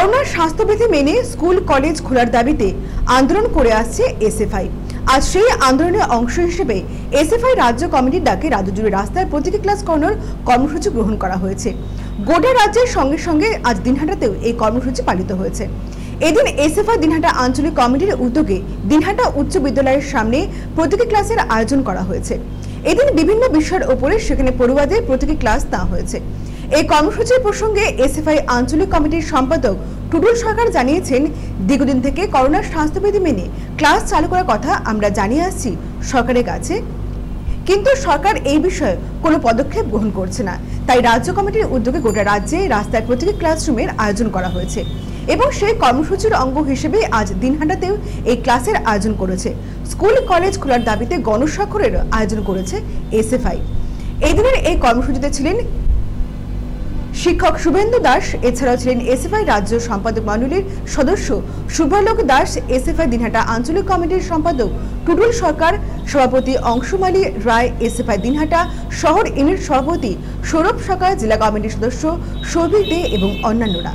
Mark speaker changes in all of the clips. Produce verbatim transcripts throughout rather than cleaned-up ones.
Speaker 1: করোনার স্বাস্থ্যবিধি মেনে স্কুল কলেজ খোলার দাবিতে আন্দোলন করে আসছে এসএফআই। আজ সেই আন্দোলনের অংশ হিসেবে এসএফআই রাজ্য কমিটির ডাকে রাজ্য জুড়ে রাস্তায় প্রতীকী ক্লাস করানোর কর্মসূচি গ্রহণ করা হয়েছে। গোটা রাজ্যের সঙ্গে সঙ্গে আজ দিনহাটাতেও এই কর্মসূচি পালিত হয়েছে। এদিন এসএফআই দিনহাটা আঞ্চলিক কমিটির উদ্যোগে দিনহাটা উচ্চ বিদ্যালয়ের সামনে প্রতীকী ক্লাসের আয়োজন করা হয়েছে। এদিন বিভিন্ন বিষয়ের উপরে সেখানে পড়ুয়াদের প্রতীকী ক্লাস দেওয়া হয়েছে। এই কর্মসূচির প্রসঙ্গে এসএফআই আঞ্চলিক কমিটির সম্পাদক টুডুল সরকার জানিয়েছেন, দীর্ঘদিন থেকে করোনার স্বাস্থ্যবিধি মেনে ক্লাস চালু করার কথা আমরা জানিয়ে আসছি সরকারের কাছে, কিন্তু সরকার এই বিষয়ে কোনো পদক্ষেপ গ্রহণ করছে না। তাই রাজ্য কমিটির উদ্যোগে গোটা রাজ্যে রাস্তায় প্রতীকী ক্লাসরুমের আয়োজন করা হয়েছে এবং সেই কর্মসূচির অঙ্গ হিসেবে আজ দিনহাটাতেও এই ক্লাসের আয়োজন করেছে। স্কুল কলেজ খোলার দাবিতে গণস্বাক্ষরের আয়োজন করেছে এসএফআই। এই দিনের এই কর্মসূচিতে ছিলেন শিক্ষক শুভেন্দু দাস, এছাড়াও ছিলেন এসএফআই রাজ্য সম্পাদক মণ্ডলীর সদস্য শুভলোক দাস, এসএফআই দিনহাটা আঞ্চলিক কমিটির সম্পাদক টুডুল সরকার, সভাপতি অংশুমালী রায়, এসএফআই দিনহাটা শহর ইউনিট সভাপতি সৌরভ সরকার, জেলা কমিটির সদস্য সৌভিক দে এবং অন্যান্যরা।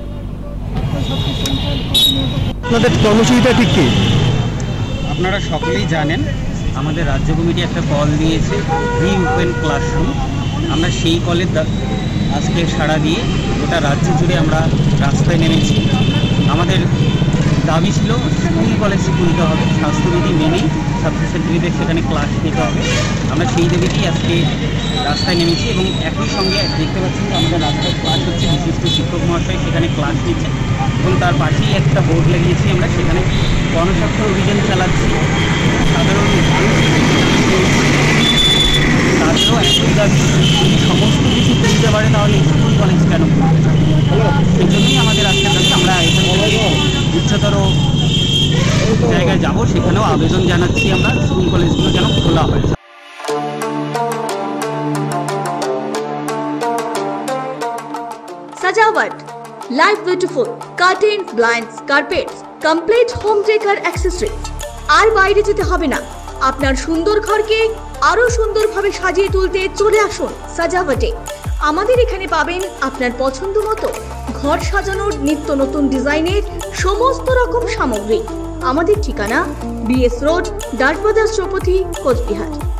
Speaker 2: কর্মসূচিটা ঠিক কি
Speaker 3: আপনারা সকলেই জানেন, আমাদের রাজ্য কমিটি একটা কল দিয়েছে রি ওপেন ক্লাসরুম। আমরা সেই কলের আজকে সাড়া দিয়ে গোটা রাজ্য জুড়ে আমরা রাস্তায় নেমেছি। আমাদের দাবি ছিল স্কুল কলেজ খুলতে হবে, স্বাস্থ্যবিধি মেনেই ছাত্রছাত্রীদের সেখানে ক্লাস নিতে হবে। আমরা সেই দাবিতেই আজকে রাস্তায় নেমেছি এবং একই সঙ্গে দেখতে পাচ্ছেন যে আমাদের রাস্তায় ক্লাস হচ্ছে, বিশিষ্ট শিক্ষক মহাশয় সেখানে ক্লাস নিচ্ছে এবং তার পাশেই একটা বোর্ড লাগিয়েছি। আমরা সেখানে গণস্বাক্ষর অভিযান চালাচ্ছি। সাধারণ তাদেরও একই দাবি, যদি সমস্ত কিছু খুলতে পারে তাহলে স্কুল কলেজ কেন খুলতে পারে? সেই জন্যই আমাদের আজকে দাবি। আমরা এখান থেকে উচ্চতর জায়গায় যাব, সেখানেও আবেদন জানাচ্ছি আমরা স্কুল কলেজগুলো যেন খোলা হয়।
Speaker 4: Sajawat, live beautiful, curtains, blinds, carpets, complete home decor accessories। আর বাইরে যেতে হবে না, আপনার সুন্দর ঘরকে আরো সুন্দরভাবে সাজিয়ে তুলতে চলে আসুন সাজাওয়াটে। আমাদের এখানে পাবেন আপনার পছন্দ মতো ঘর সাজানোর নিত্য নতুন ডিজাইনের সমস্ত রকম সামগ্রী। আমাদের ঠিকানা বিএস রোড, ডাকবাজার চৌপথি, কোচবিহার।